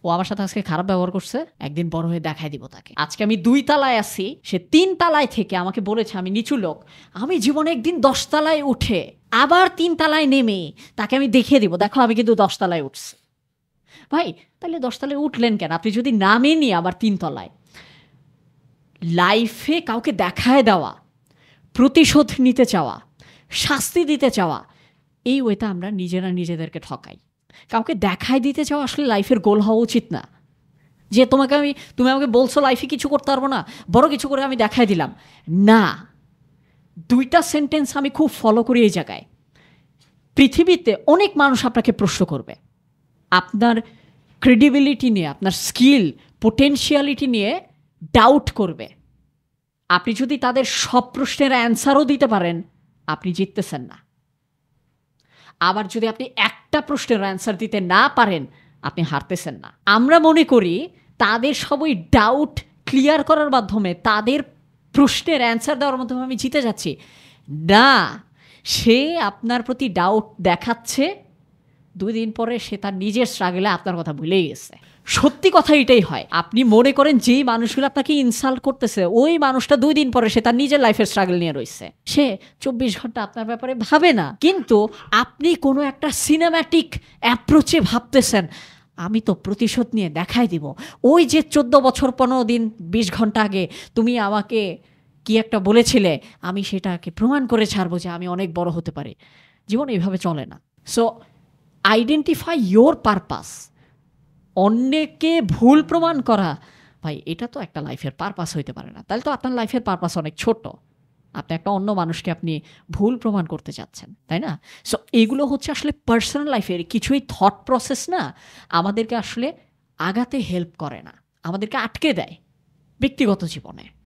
ও আমার সাথে আজকে খারাপ ব্যবহার করছে, একদিন বড় হয়ে দেখাই দিব তাকে। আজকে আমি 2 তলায় আছি, সে 3 তলায় থেকে আমাকে বলেছে আমি নিচু লোক। আমি জীবনে একদিন 10 তলায় উঠে আবার 3 তলায় নেমে তাকে আমি দেখিয়ে দিব, দেখো আমি কিন্তু 10 তলায় উঠছি। ভাই তাহলে 10 তলায় উঠলেন কেন? আপনি যদি নামেনই আবার 3 তলায়। লাইফে কাউকে দেখায় দেওয়া, প্রতিশোধ নিতে চাওয়া, শাস্তি দিতে চাওয়া, এই ওয়েতে আমরা নিজেরা নিজেদেরকে ঠকাই। কাউকে দেখায় দিতে চাওয়া আসলে লাইফের গোল হওয়া উচিত না। যে তুমি আমাকে বলছো লাইফে কিছু করতে পারবো না, বড় কিছু করে আমি দেখায় দিলাম না। 2টা সেন্টেন্স আমি খুব ফলো করি এই জায়গায়। পৃথিবীতে অনেক মানুষ আপনাকে প্রশ্ন করবে, আপনার ক্রেডিবিলিটি নিয়ে, আপনার স্কিল পোটেনশিয়ালিটি নিয়ে ডাউট করবে। আপনি যদি তাদের সব প্রশ্নের অ্যান্সারও দিতে পারেন, আপনি জিততেছেন না। আবার যদি আপনি একটা প্রশ্নের অ্যান্সার দিতে না পারেন, আপনি হারতেছেন না। আমরা মনে করি তাদের সবই ডাউট ক্লিয়ার করার মাধ্যমে, তাদের প্রশ্নের অ্যান্সার দেওয়ার মাধ্যমে আমি জিতে যাচ্ছি। না, সে আপনার প্রতি ডাউট দেখাচ্ছে, 2 দিন পরে সে তার নিজের স্ট্রাগলে আপনার কথা ভুলেই গেছে। সত্যি কথা এটাই হয়। আপনি মনে করেন যেই মানুষগুলো আপনাকে ইনসাল্ট করতেছে, ওই মানুষটা 2 দিন পরে সে তার নিজের লাইফের স্ট্রাগল নিয়ে রয়েছে। সে 24 ঘন্টা আপনার ব্যাপারে ভাবে না, কিন্তু আপনি কোনো একটা সিনেম্যাটিক অ্যাপ্রোচে ভাবতেছেন আমি তো প্রতিশোধ নিয়ে দেখাই দিব। ওই যে 14 বছর 15 দিন 20 ঘন্টা আগে তুমি আমাকে কি একটা বলেছিলে, আমি সেটাকে প্রমাণ করে ছাড়বো যে আমি অনেক বড় হতে পারি। জীবন এইভাবে চলে না। So identify your purpose. অন্যকে ভুল প্রমাণ করা, ভাই এটা তো একটা লাইফের পারপাস হইতে পারে না। তাহলে তো আপনার লাইফের পারপাস অনেক ছোট। আপনি একটা অন্য মানুষকে আপনি ভুল প্রমাণ করতে চাচ্ছেন, তাই না? সো এগুলো হচ্ছে আসলে পার্সোনাল লাইফের কিছুই থট প্রসেস না, আমাদেরকে আসলে আগাতে হেল্প করে না, আমাদেরকে আটকে দেয় ব্যক্তিগত জীবনে।